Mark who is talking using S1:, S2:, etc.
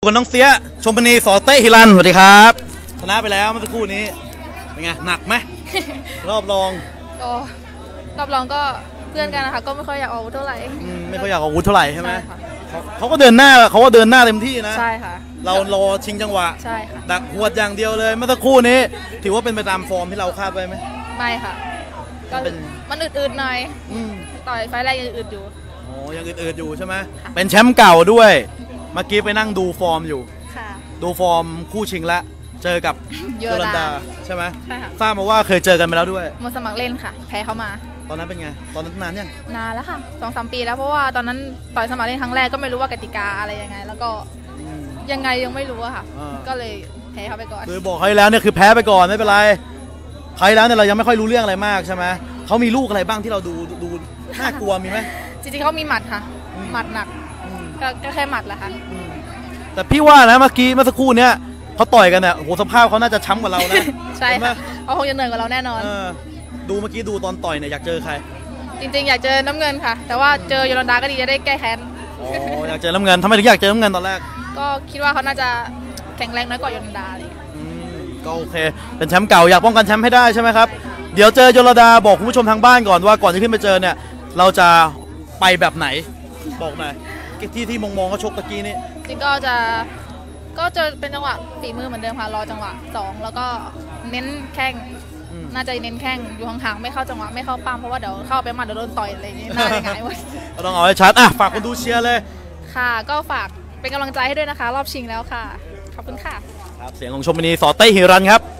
S1: คุณน้องเสียชมพนีสอเต้ฮิรันสวัสดีครับชนะไปแล้วเมื่อสักครู่นี้เป็นไงหนักไหม รอบรอง
S2: ก็เพื่อนกันนะคะก็ไม่ค่อยอยากออกอาวุธเท่าไหร่
S1: ไม่ค่อยอยากออกอาวุธเท่าไหร่ใช่ไหมเขาก็เดินหน้าเต็มที่นะ
S2: ใช่ค่ะ
S1: เรารอชิงจังหวะ
S2: ใช่ค่ะ
S1: ดักหัวอย่างเดียวเลยเมื่อสักครู่นี้ถือว่าเป็นไปตามฟอร์มที่เราคาดไว้ไหม
S2: ไม่ค่ะก็มันอืดๆหน่อยต่อยไฟแรกยังอืดอยู่
S1: โอ้ยังอืดอยู่ใช่ไหมเป็นแชมป์เก่าด้วยเมื่อกี้ไปนั่งดูฟอร์มอยู่ดูฟอร์มคู่ชิงแล้วเจอกับโยรันดาใช่ไหมทราบมาว่าเคยเจอกันไปแล้วด้วย
S2: มาสมัครเล่นค่ะแพ้เขามา
S1: ตอนนั้นเป็นไงตอนนั้นนานยัง
S2: นานแล้วค่ะ2-3 ปีแล้วเพราะว่าตอนนั้นต่อยสมัครเล่นครั้งแรกก็ไม่รู้ว่ากติกาอะไรยังไงแล้วก็ยังไงยังไม่รู้อะค่ะก็เลยแพ้เขาไปก่อน
S1: คือบอกเขาแล้วเนี่ยคือแพ้ไปก่อนไม่เป็นไรใครแล้วเนี่ยเรายังไม่ค่อยรู้เรื่องอะไรมากใช่ไหมเขามีลูกอะไรบ้างที่เราดูน่ากลัวมีไหม
S2: จริงๆเขามีหมัดค่ะหมัดหนักก็แค่หมัดแหละค่ะ
S1: แต่พี่ว่านะเมื่อสักครู่เนี้ยเขาต่อยกันเนี่ยโหสภาพเขาน่าจะช้ำกว่าเรานะ
S2: ใช่ค่ะเขาคงจะเหนื่อยกว่าเราแน่นอน
S1: ดูเมื่อกี้ดูตอนต่อยเนี่ยอยากเจอใคร
S2: จริงๆอยากเจอน้ำเงินค่ะแต่ว่าเจอโยรันดาก็ดีจะได้แก้แค้น
S1: อยากเจอน้ำเงินทำไมถึงอยากเจอน้ำเงินตอนแรก
S2: ก็คิดว่าเขาน่าจะแข็งแรงน้อยกว่าโยรันดาเลย
S1: ก็โอเคเป็นแชมป์เก่าอยากป้องกันแชมป์ให้ได้ใช่ไหมครับเดี๋ยวเจอโยรันดาบอกคุณผู้ชมทางบ้านก่อนว่าก่อนจะขึ้นไปเจอเนี่ยเราจะไปแบบไหนบอกหน่อยที่มองเขาชกตะกี้นี่
S2: จริงก็จะเป็นจังหวะฝีมือเหมือนเดิมค่ะรอจังหวะ2แล้วก็เน้นแข้งน่าจะเน้นแข้งอยู่ห่างๆไม่เข้าจังหวะไม่เข้าปั้มเพราะว่าเดี๋ยวเข้าไปมาเดี๋ยวโดนต่อยอะไรอย่างนี้น่าจะหงายหมด
S1: ต้องเอาให้ชัดฝากคนดูเชียร์เลย
S2: ค่ะก็ฝากเป็นกำลังใจให้ด้วยนะคะรอบชิงแล้วค่ะขอบคุณค่ะ
S1: ครับเสียงของชมพนีสอเต้ฮิรันครับ